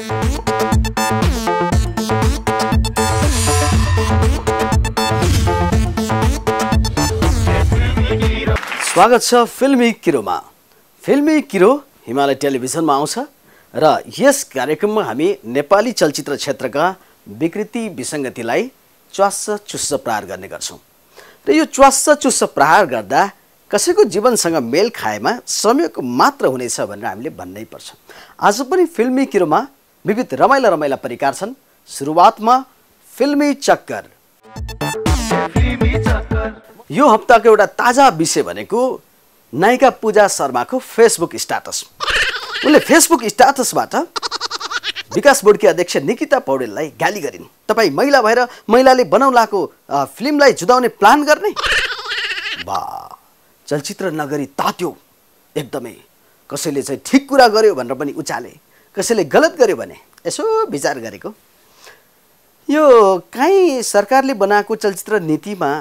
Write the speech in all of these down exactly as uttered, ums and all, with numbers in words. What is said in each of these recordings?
स्वागत छ फिल्मी किरोमा। फिल्मी किरो हिमालय टेलिभिजनमा आउँछ र यस कार्यक्रममा हामी नेपाली चलचित्र क्षेत्रका विकृति विसङ्गतिलाई च्वास्स चुस्स प्रहार गर्ने गर्छौं। र यो च्वास्स चुस्स प्रहार गर्दा कसैको जीवनसँग मेल खाएमा संयोग मात्र हुनेछ भनेर हामीले भन्नै पर्छ। आज पनि फिल्मी किरोमा विविध रमाइला रमाइला परिकार छन्। सुरुवातमा फिल्मी चक्कर। यो हप्ताको एउटा ताजा विषय भनेको नायिका पूजा शर्माको फेसबुक स्ट्याटस। उनले फेसबुक स्ट्याटसबाट विकास बोर्डकी अध्यक्ष निकिता पौडेललाई गाली गरिन्। तपाई महिला भएर महिलाले बनाउलाको फिल्मलाई जुदाउने प्लान गर्ने? बा, चलचित्र नगरी तात्यो एकदमै। कसैले चाहिँ ठीक कुरा गर्यो भनेर पनि उचाले, कसैले गलत गर्यो भने यसो विचार गरेको। यो काहीँ सरकारले बनाएको चलचित्र नीतिमा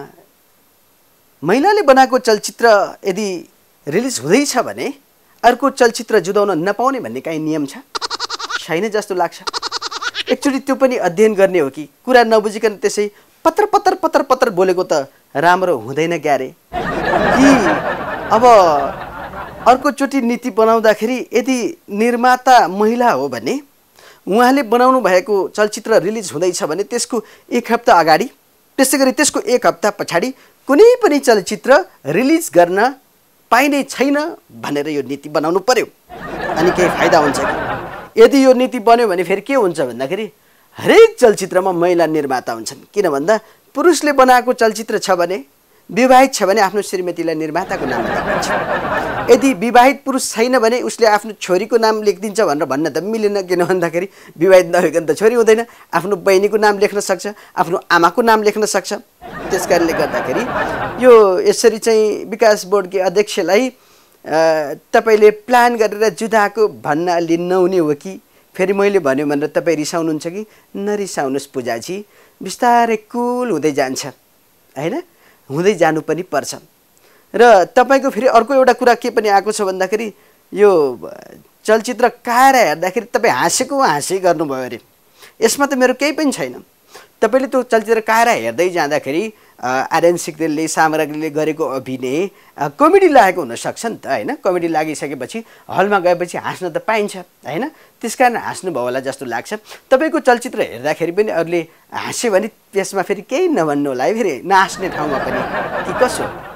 महिलाले बनाएको चलचित्र यदि रिलिज हुँदैछ भने अर्को चलचित्र जुदाउन नपाउने भन्ने काहीँ नियम छ? छैन जस्तो लाग्छ। एकचोटि त्यो पनि अध्ययन गर्ने हो कि कुरा नबुझिकन त्यसै पत्र पत्र पत्र पत्र बोलेको त राम्रो हुँदैन क्यारे। कि अब अर्कोचोटि नीति बनाउँदाखेरि यदि निर्माता महिला हो भने उहाँले बनाउनु भएको चलचित्र रिलिज हुँदैछ भने त्यसको एक हप्ता अगाडि, त्यसै गरी त्यसको एक हप्ता पछाडि कुनै पनि चलचित्र रिलिज गर्न पाइने छैन भनेर यो नीति बनाउनु पर्यो। अनि केही फाइदा हुन्छ कि? यदि यो नीति बन्यो भने फेरि के हुन्छ भन्दाखेरि हरेक चलचित्रमा महिला निर्माता हुन्छन्। किन भन्दा पुरुषले बनाएको चलचित्र छ भने, विवाहित छ भने आफ्नो श्रीमतीलाई निर्माताको नाम लेखिन्छ। यदि विवाहित पुरुष छैन भने उसले आफ्नो छोरीको नाम लेखिदिन्छ भनेर भन्न त मिलेन। किन भन्दाखेरि विवाहित नभइकन त छोरी हुँदैन। आफ्नो बहिनीको नाम लेख्न सक्छ, आफ्नो आमाको नाम लेख्न सक्छ। त्यस कारणले गर्दाखेरि यो यसरी चाहिँ विकास बोर्डकी अध्यक्षलाई तपाईले प्लान गरेर जुदाको भन्न अलि नहुने हो कि? फेरि मैले भन्यो भनेर तपाईँ रिसाउनुहुन्छ कि? नरिसाउनुहोस् पूजाजी, बिस्तारै कुल हुँदै जान्छ हैन, हुँदै जानु पनि पर्छ। र तपाईको फेरि अर्को एउटा कुरा के पनि आएको छ भन्दाखेरि यो चलचित्र काएर हेर्दाखेरि तपाईँ हाँसेको हाँसे गर्नुभयो अरे। यसमा त मेरो केही पनि छैन। तपाईले त्यो चलचित्र काएर हेर्दै जाँदाखेरि आर्यन सिक्देलले सामग्रीले गरेको अभिनय कमेडी लागेको हुनसक्छ नि त हैन। कमेडी लागिसकेपछि हलमा गएपछि हाँस्न त पाइन्छ हैन। त्यसकारण हाँस्नुभयो होला जस्तो लाग्छ। तपाईको चलचित्र हेर्दाखेरि पनि अरूले हाँस्यो भने त्यसमा फेरि केही नभन्नु होला है, फेरि नहाँस्ने ठाउँमा पनि कि कसो?